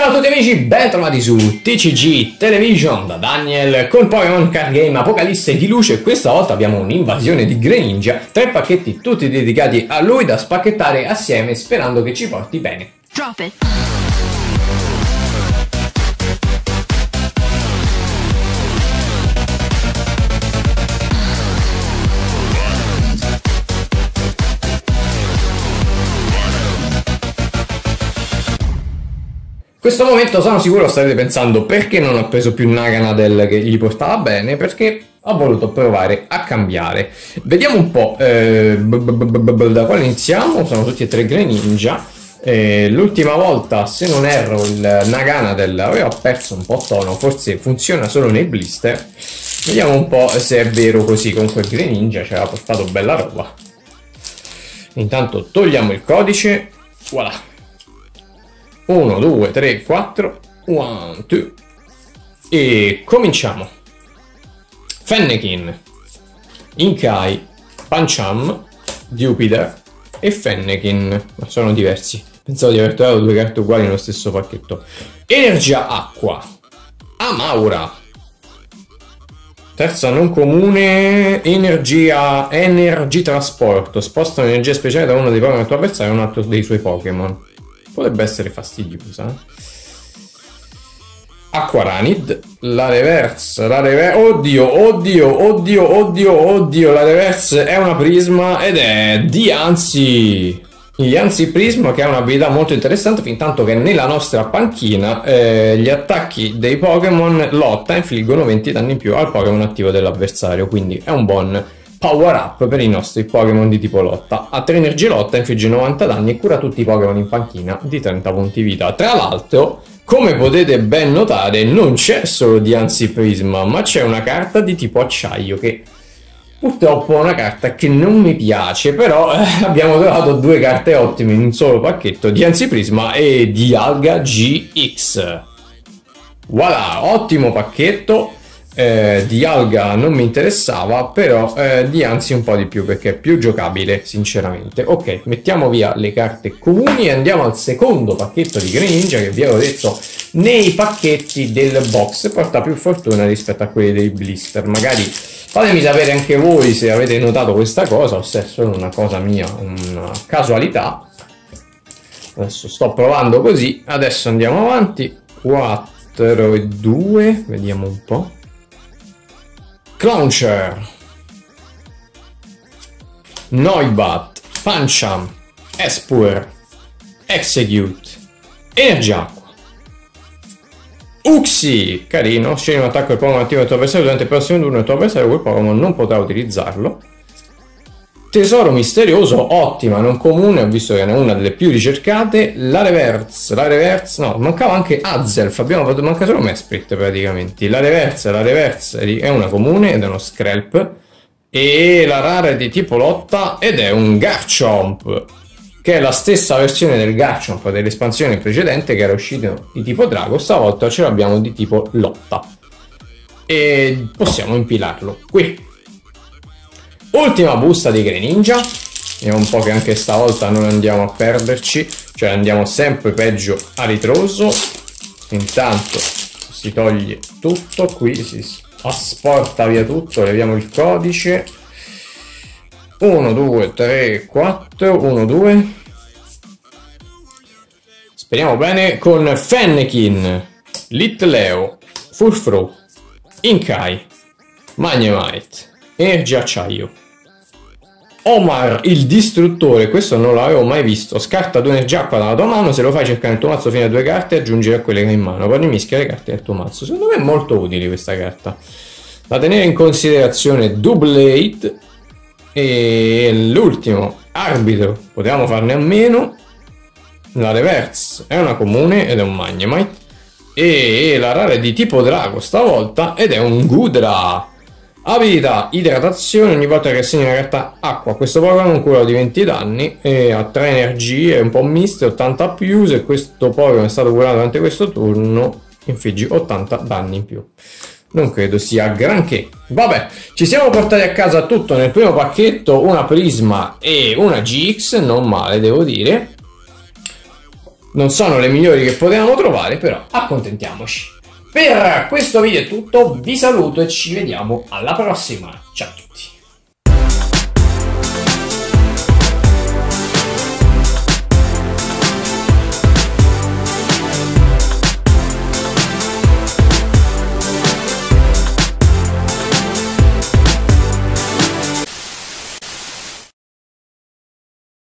Ciao a tutti amici, bentrovati su TCG Television da Daniel con Pokémon Card Game Apocalisse di Luce. Questa volta abbiamo un'invasione di Greninja, 3 pacchetti tutti dedicati a lui da spacchettare assieme sperando che ci porti bene. Drop it. In questo momento sono sicuro starete pensando perché non ho preso più Naganadel che gli portava bene, perché ho voluto provare a cambiare. Vediamo un po' da quale iniziamo. Sono tutti e tre Greninja. L'ultima volta, se non erro, il Naganadel aveva perso un po' tono, forse funziona solo nei blister. Vediamo un po' se è vero così. Comunque il Greninja ci aveva portato bella roba. Intanto togliamo il codice. Voilà. 1, 2, 3, 4, 1, 2 e cominciamo. Fennekin, Inkai, Pancham, Jupiter e Fennekin, ma sono diversi. Pensavo di aver trovato due carte uguali nello stesso pacchetto. Energia Acqua, Amaura, terza non comune, Energia Trasporto, sposta un'energia speciale da uno dei Pokémon del tuo avversario a un altro dei suoi Pokémon. Potrebbe essere fastidiosa. Aquaranid, la reverse, oddio, la reverse è una prisma ed è Diancie. Diancie Prisma, che ha un'abilità molto interessante, fin tanto che nella nostra panchina gli attacchi dei Pokémon lotta infliggono 20 danni in più al Pokémon attivo dell'avversario, quindi è un buon power up per i nostri Pokémon di tipo lotta. A 3 energie lotta infligge 90 danni e cura tutti i Pokémon in panchina di 30 punti vita. Tra l'altro, come potete ben notare, non c'è solo Diancie Prisma, ma c'è una carta di tipo acciaio che purtroppo è una carta che non mi piace, però abbiamo trovato due carte ottime in un solo pacchetto, Diancie Prisma e Dialga GX. Voilà, ottimo pacchetto. Dialga non mi interessava, però Diancie un po' di più perché è più giocabile sinceramente. Ok, mettiamo via le carte comuni e andiamo al secondo pacchetto di Greninja che vi avevo detto nei pacchetti del box porta più fortuna rispetto a quelli dei blister. Magari fatemi sapere anche voi se avete notato questa cosa o se è solo una cosa mia, una casualità. Adesso sto provando così, adesso andiamo avanti. 4 e 2, vediamo un po'. Clauncher, Noibat, Pancham, Espurr, Execute, Energia Acqua, Uxie, carino, scegli un attacco del Pokémon attivo del tuo avversario durante il prossimo turno del tuo avversario, quel Pokémon non potrà utilizzarlo. Tesoro misterioso, ottima, non comune, ho visto che è una delle più ricercate. La reverse, no, mancava anche Azelf, manca solo Mesprit praticamente. La reverse è una comune ed è uno Screlp. E la rara è di tipo lotta ed è un Garchomp, che è la stessa versione del Garchomp dell'espansione precedente che era uscito di tipo drago, stavolta ce l'abbiamo di tipo lotta. E possiamo impilarlo qui. Ultima busta di Greninja, vediamo un po' che anche stavolta non andiamo a perderci, cioè andiamo sempre peggio a ritroso. Intanto si toglie tutto, qui si asporta via tutto, leviamo il codice. 1, 2, 3, 4, 1, 2. Speriamo bene con Fennekin, Litleo, Furfrou, Inkai, Magnemite, Energia Acciaio. Omar il distruttore, questo non l'avevo mai visto. Scarta 2 energia acqua dalla tua mano, se lo fai cercare nel tuo mazzo fino a 2 carte aggiungere a quelle che hai in mano, poi mischia le carte del tuo mazzo. Secondo me è molto utile questa carta da tenere in considerazione. Doublade e l'ultimo Arbitro, potevamo farne a meno. La reverse è una comune ed è un Magnemite e la rara è di tipo drago stavolta ed è un Gudra. Abilità idratazione, ogni volta che assegni una carta acqua a questo Pokémon cura di 20 danni e ha 3 energie, è un po' miste, 80 più. Se questo Pokémon è stato curato durante questo turno infliggi 80 danni in più. Non credo sia granché. Vabbè, ci siamo portati a casa tutto nel primo pacchetto, una Prisma e una GX, non male devo dire. non sono le migliori che potevamo trovare, però accontentiamoci. Per questo video è tutto, vi saluto e ci vediamo alla prossima. Ciao a tutti.